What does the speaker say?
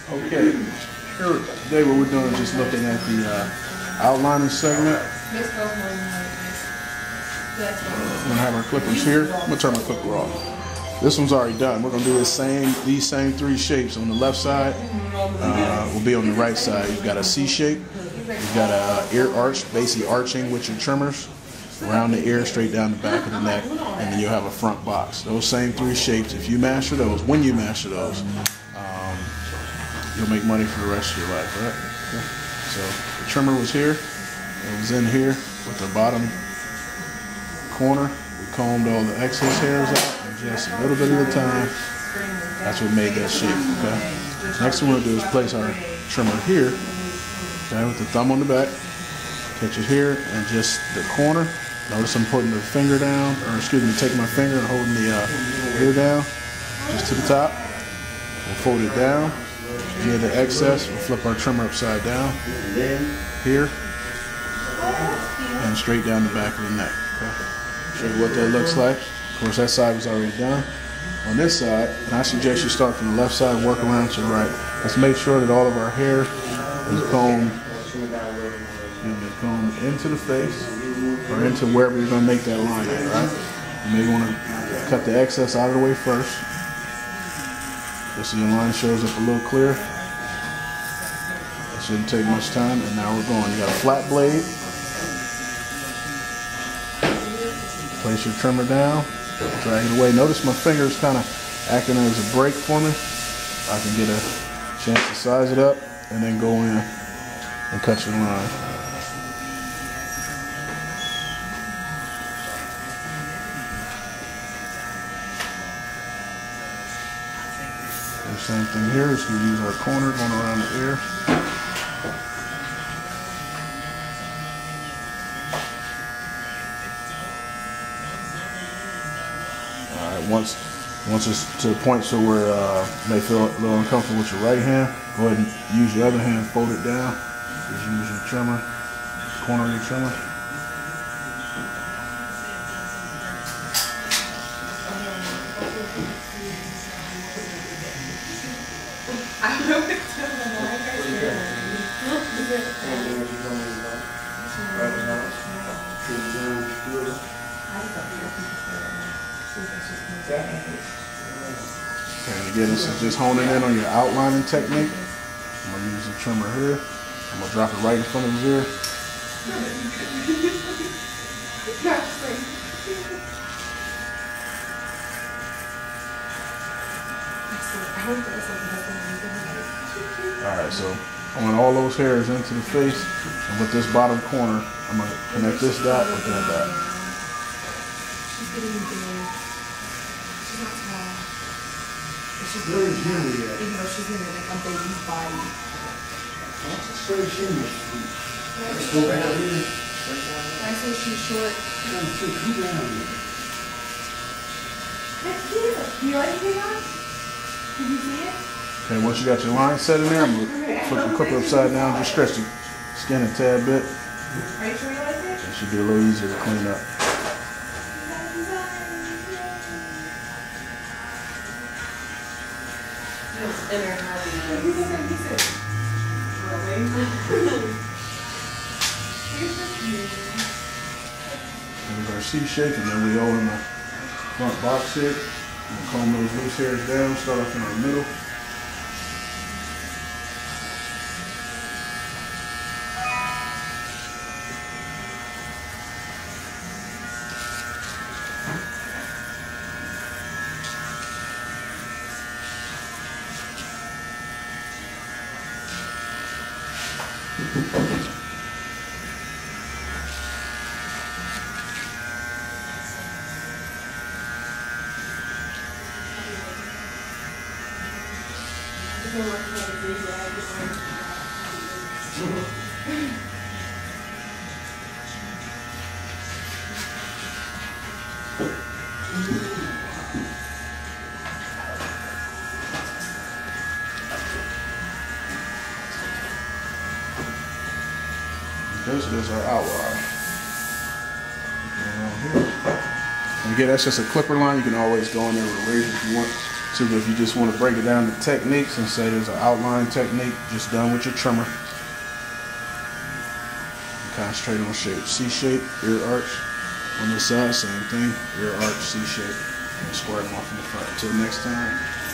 Okay, here today what we're doing is just looking at the outlining segment. We're gonna have our clippers here. I'm gonna turn my clipper off. This one's already done. We're gonna do these same three shapes. On the left side will be on the right side. You've got a C shape. You've got a ear arch, basically arching with your trimmers around the ear, straight down the back of the neck, and then you'll have a front box. Those same three shapes. If you master those, when you master those, you'll make money for the rest of your life, right? Okay. So the trimmer was here. It was in here with the bottom corner. We combed all the excess hairs out, and just a little bit at a time. That's what made that shape. Okay. Next thing we're gonna do is place our trimmer here. Okay, with the thumb on the back. Catch it here, and just the corner. Notice I'm putting the finger down, or excuse me, taking my finger and holding the ear down, just to the top. We'll fold it down. Near the excess, we'll flip our trimmer upside down here and straight down the back of the neck. Okay. Show you what that looks like. Of course, that side was already done. On this side, and I suggest you start from the left side and work around to the right. Let's make sure that all of our hair is combed into the face or into wherever you're going to make that line at, right? You may want to cut the excess out of the way first, just so your line shows up a little clear. It shouldn't take much time, and now we're going. You got a flat blade. Place your trimmer down, drag it away. Notice my finger is kind of acting as a brake for me. I can get a chance to size it up and then go in and cut your line. Same thing here, so we use our corner going around the ear. Alright, once it's to the point so where you may feel a little uncomfortable with your right hand, go ahead and use your other hand, fold it down. Just use your trimmer, corner of your trimmer. I know it's Okay, and again, this is just honing in on your outlining technique. I'm going to use the trimmer here. I'm going to drop it right in front of his ear. Alright, so I want all those hairs into the face, and with this bottom corner, I'm going to connect this dot with that dot. She's getting big. She's not tall. She's very shimmy yet. Even though she's in like a baby's body. That's a straight shimmy. Let's go back here. When I say she's short. Come down here. That's cute. You like it, Leon? Did you see it? Okay, once you got your line set in there, I'm going to flip the clipper upside down, just stretch the skin a tad bit. Are you sure you like it? It should be a little easier to clean up. Inner happy. There's our C shape, and then we go in the front box shape. We'll comb those loose hairs down, start off in our middle. Okay, so there's our outline. And again, that's just a clipper line. You can always go in there with a razor if you want too, but if you just want to break it down to techniques and say there's an outline technique just done with your trimmer. Concentrate on shape. C shape, ear arch. On this side, same thing. Ear arch, C shape. And square them off in the front. Until next time.